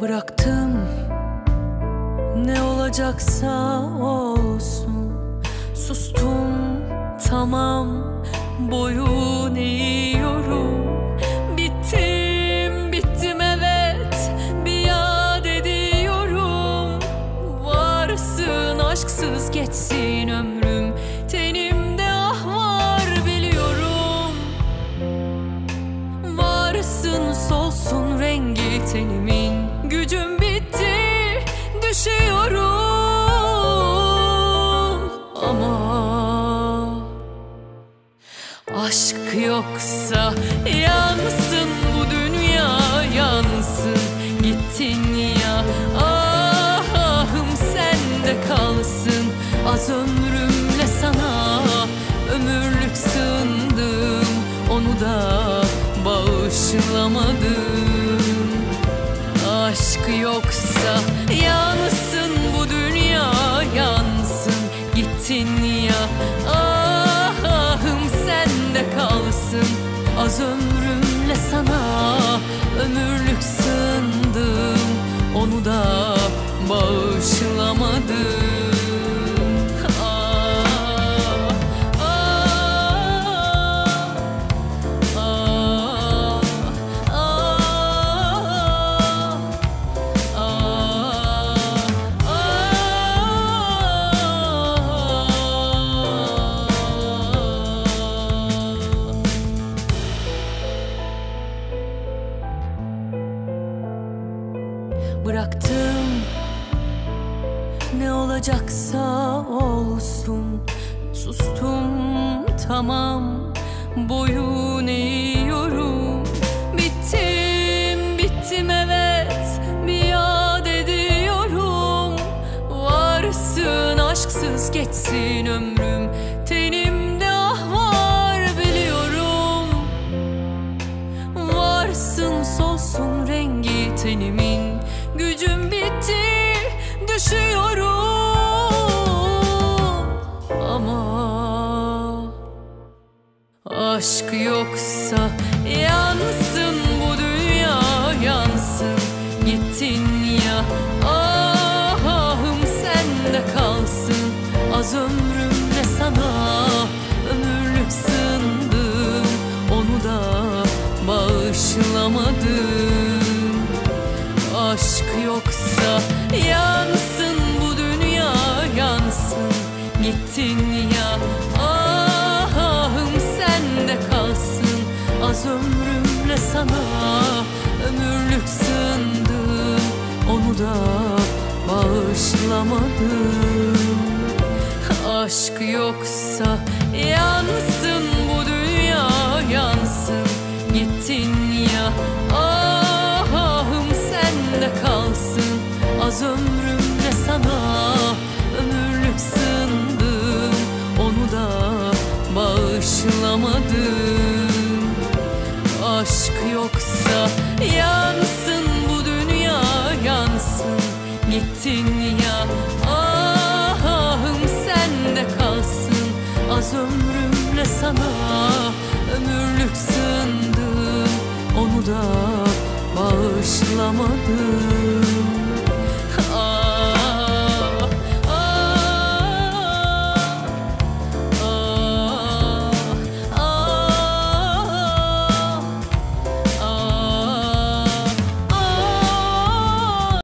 Bıraktım, ne olacaksa olsun. Sustum, tamam, boyun eğiyorum. Bittim, bittim, evet, biat ediyorum. Varsın aşksız geçsin ömrüm, tenimde ah var biliyorum. Varsın solsun rengi tenimin, gücüm bitti, düşüyorum. Ama aşk yoksa yansın bu dünya, yansın. Gittin ya, ahım sende kalsın. Az ömrümle sana ömürlük sığındım, onu da bağışlamadım. Aşk yoksa yansın bu dünya, yansın. Gittin ya, ahım sende kalsın. Az ömrümle sana ömürlük sığındım, onu da bağışlamadım. Bıraktım, ne olacaksa olsun. Sustum, tamam, boyun eğiyorum. Bittim, bittim, evet, biat ediyorum. Varsın aşksız geçsin ömrüm, tenimde ah var biliyorum. Varsın solsun rengi tenimin, gücüm bitti, düşüyorum. Ama aşk yoksa yansın bu dünya, yansın. Gittin ya, ahım sende kalsın. Az ömrümle sana ömürlük sığındım, onu da bağışlamadım. Aşk yoksa yansın bu dünya, yansın. Gittin ya, ahım sende kalsın. Az ömrümle sana ömürlük sığındım, onu da bağışlamadım. Aşk yoksa yansın bu dünya, yansın. Gittin ya, ahım sende kalsın. Az ömrümle sana ömürlük sığındım, onu da bağışlamadım. Aşk yoksa yansın bu dünya, yansın. Gittin ya, ahım sende kalsın. Az ömrümle sana ömürlük sığındım, onu da bağışlamadım.